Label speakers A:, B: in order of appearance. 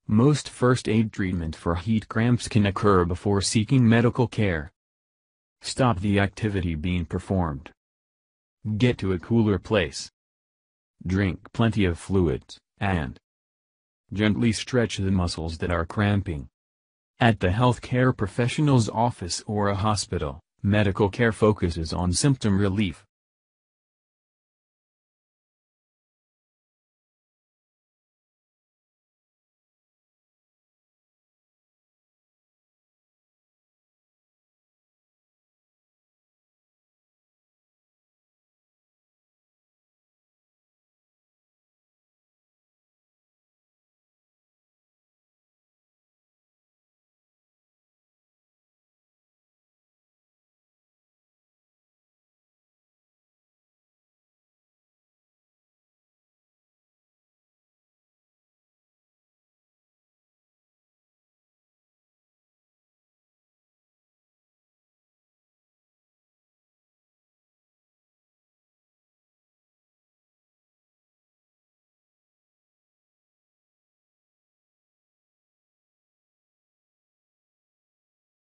A: Most first aid treatment for heat cramps can occur before seeking medical care. Stop the activity being performed. Get to a cooler place. Drink plenty of fluids, and gently stretch the muscles that are cramping. At the healthcare professional's office or a hospital, medical care focuses on symptom relief,